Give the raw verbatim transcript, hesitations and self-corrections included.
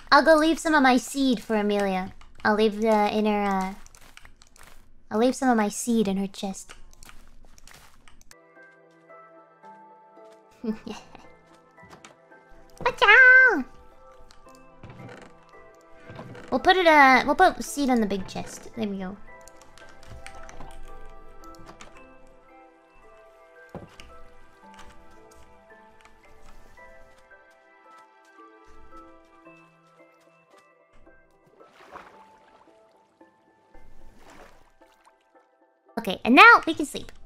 I'll go leave some of my seed for Amelia. I'll leave the in her. Uh, I'll leave some of my seed in her chest. Pacha! We'll put it. Uh, we'll put seed on the big chest. There we go. Okay, and now we can sleep.